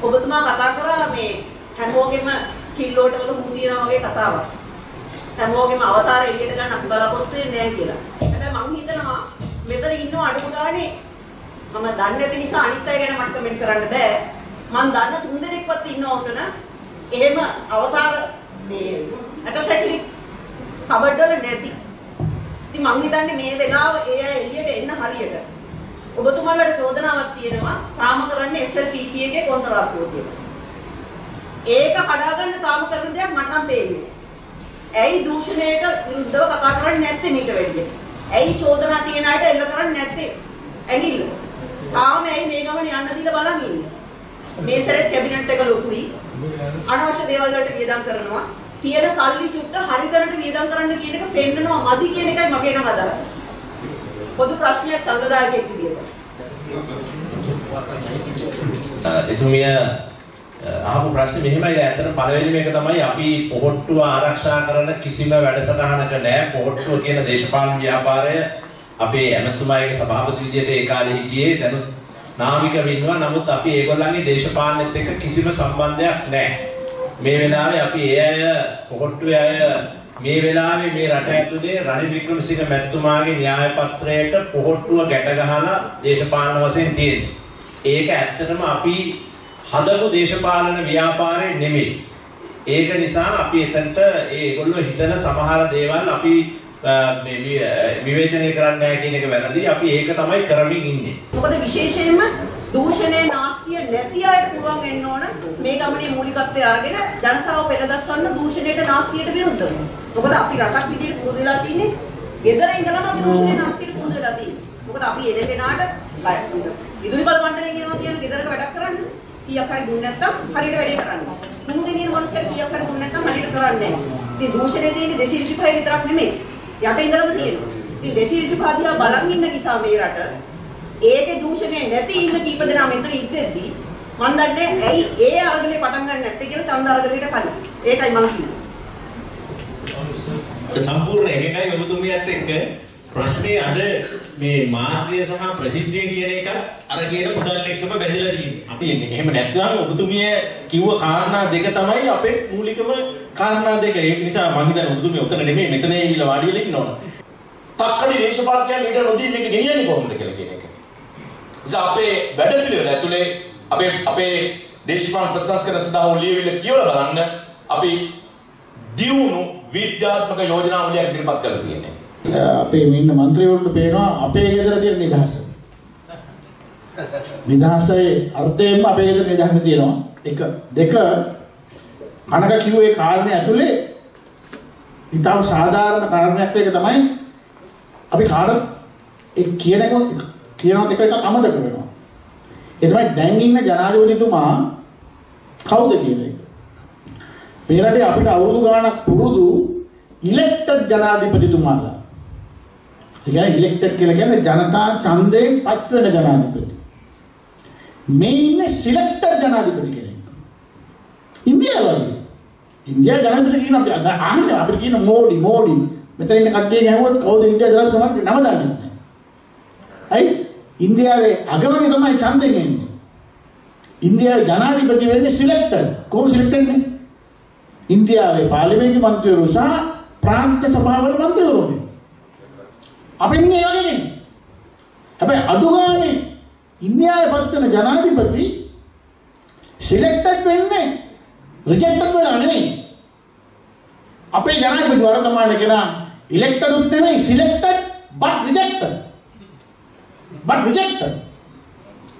ඔබතුමා කතා කරා මේ හැමෝගෙම කිල්ලෝට වල මුදිනා වගේ කතාවක්. හැමෝගෙම අවතාර එළියට ගන්න අපි බලාපොරොත්තු වෙන්නේ නැහැ කියලා. හැබැයි මං හිතනවා මෙතන ඉන්නව අඩුම ගානේ මම දන්නේ නැති නිසා අනිත් අය ගැන මට කමෙන්ට් කරන්න බෑ. මං දන්න 3 දෙනෙක්වත් ඉන්නවා උතන. එහෙම අවතාර මේ ඇටසැකිලි කබඩ් වල නැති. ඉතින් මං හිතන්නේ මේ වෙලාව ඒ අය එළියට එන්න හරියට. ඔබතුමාලට චෝදනාවක් තියෙනවා තාම කරන්නේ SLPP එකේ කොන්ත්‍රාත්තුව කියලා. ඒක කඩාගන්න තාම කරන දෙයක් මට නම් පේන්නේ. ඇයි දූෂණයට විරුද්ධව කතා කරන්නේ නැත්තේ මේක වෙන්නේ? ඇයි චෝදනා තියන අයට එල්ල කරන්නේ නැත්තේ? ඇඟිල්ල. තාම ඇයි මේ ගමන යන්න දීලා බලන් ඉන්නේ? මේ සැරේ කැබිනට් එක ලොකුයි. අනවශ්‍ය දේවල් වලට වියදම් කරනවා. තියෙන සල්ලි චුට්ට හරිදරට වියදම් කරන්න කියන එක පෙන්නනවා මදි කියන එකයි මගේ නම් අදහස. පොදු ප්‍රශ්නයක් ඡන්දදායකයෙක් විදියට. එතුමිය අහපු ප්‍රශ්නේ මෙහෙමයි. ඇත්තට පළවෙනිම එක තමයි අපි පොහොට්ටුව ආරක්ෂා කරන කිසිම වැඩසටහනක නැහැ. පොහොට්ටුව කියන දේශපාලන ව්‍යාපාරය අපේ ඇමතුමාගේ සභාපති විදියට ඒ කාලේ හිටියේ. දැනුත් නාමිකව ඉන්නවා. නමුත් අපි ඒගොල්ලන්ගේ දේශපාලනෙත් එක්ක කිසිම සම්බන්ධයක් නැහැ. මේ වෙලාවේ අපි ඒ අය පොහොට්ටුවේ අය මේ වෙලාවේ මේ රට ඇතුලේ රනිල් වික්‍රමසිංහ මැතිතුමාගේ න්‍යාය පත්‍රයට පොහොට්ටුව ගැට ගහලා දේශපාලන වශයෙන් තියෙනවා. ඒක ඇත්තටම අපි හදපු දේශපාලන ව්‍යාපාරය නෙමෙයි. ඒක නිසා අපි එතනට ඒගොල්ලෝ හිතන සමහර දේවල් අපි විවේචනය කරන්නේ නැහැ කියන එක වැරදි. අපි ඒක තමයි කරමින් ඉන්නේ. මොකද විශේෂයෙන්ම දූෂණයේ නාස්තිය නැති අයට පුළුවන් වෙන්න ඕන මේ ගමනේ මූලිකත්වය අරගෙන ජනතාව පෙළගස්සන්න දූෂණයට නාස්තියට විරුද්ධව. මොකද අපි රටක් විදිහට පුරුදු වෙලා තින්නේ ගෙදර ඉඳලම අපි දූෂණයේ නාස්තියට පුරුදු වෙලා තියෙන්නේ. මොකද අපි එන කෙනාට විදුලි බල මණ්ඩලයෙන් එනවා කියන ගෙදරට වැඩක් කරන්න කීයක් හරි දුන්නේ නැත්තම් හරියට වැඩේ කරන්න. මුණුගෙන ඉන්න මිනිස්සු කීයක් හරි දුන්නේ නැත්තම් හරියට කරන්නේ නැහැ. ඉතින් දූෂණයේ තියෙන්නේ 225 විතරක් නෙමෙයි. යට ඉඳලම තියෙනවා. ඉතින් 225 දිහා බලන් ඉන්න නිසා මේ රට ඒකේ දූෂණය නැති ඉන්න කීප දෙනා මෙතන ඉද්දෙද්දි මම දන්නේ ඇයි ඒ අරගලේ පටන් ගන්න නැත්තේ කියලා ඡන්ද අරගලේට කලින්. ඒකයි මම කියන්නේ. සම්පූර්ණ එකයි ඔබතුමියත් එක්ක ප්‍රශ්නේ අද මේ මාධ්‍ය සහ ප්‍රසිද්ධිය කියන එකත් අර කියන මුදල් එක්කම බැඳලා තියෙන්නේ. අපි එන්නේ. එහෙම නැත්නම් ඔබතුමිය කිව්ව කාරණා දෙක තමයි අපේ මූලිකම කාරණා දෙක. ඒක නිසා මම හිතන්නේ ඔබතුමිය උතන නෙමෙයි මෙතන ඇවිල්ලා වාඩි වෙලා ඉන්න ඕන. තක්කඩි දේශපාලකයන් ඊට නොදී මේක ගෙනියන්නේ කොහොමද කියලා කියන එක. ඉතින් අපේ වැඩපිළිවෙල ඇතුලේ අපේ දේශපාලන ප්‍රතිසංස්කරණ සඳහා ලියවිල්ල කියවලා බලන්න අපි දියුණු විද්‍යාත්මක යෝජනාවලියක් ඉදිරිපත් කරලා තියෙනවා. අපේ මේ ඉන්න മന്ത്രിවරුන්ට පේනවා අපේ ගෙදර තියෙන නිදහස. නිදහසේ අර්ථයෙන්ම අපේ ගෙදර නිදහස තියෙනවා. එක දෙක කනක කිව්වේ කාරණේ ඇතුලේ ඊටව සාධාරණ කාරණයක් එක තමයි අපි කාට ඒ කියනවත් එක අමතක වෙනවා. ඒ තමයි දැන් ඉන්න ජනාධිපතිතුමා කවුද කියන එක. මේ රටේ අපිට අවුරුදු ගාණක් පුරුදු ඉලෙක්ටඩ් ජනාධිපතිතුමාලා. ඒ කියන්නේ ඉලෙක්ටඩ් කියලා කියන්නේ ජනතා ඡන්දයෙන් පත් වෙන ජනාධිපති. මේ ඉන්නේ සිලෙක්ටඩ් ජනාධිපති කෙනෙක්. ඉන්දියාවේ. ඉන්දියා ජනාධිපති කියන අපි අහන්නේ අපිට කියන මෝඩි. මෙතන ඉන්න කට්ටියන් ඇහුවොත් කවුද ඉන්දියා ජනාධිපති නම දන්නේ නැහැ. අයි ඉන්දියාවේ අගමනේ තමයි ඡන්දයෙන් එන්නේ. ඉන්දියාවේ ජනාධිපති වෙන්නේ සිලෙක්ටඩ්. කොහොම සිලෙක්ටඩ් වෙන්නේ? ඉන්දියාවේ පාර්ලිමේන්තු මන්ත්‍රීවරු සහ ප්‍රාන්ත සභාවල මන්ත්‍රීවරු. අපි ඉන්නේ ඒ වගේ නෙමෙයි. හැබැයි අඩු ගානේ ඉන්දියාවේ පත්වන ජනාධිපති සිලෙක්ටඩ් වෙන්නේ රිජෙක්ටඩ් වෙලා නෙමෙයි. අපේ ජනාධිපති වර්තමාන කෙනා ඉලෙක්ටඩ් උත් නෙමෙයි සිලෙක්ටඩ් but rejected.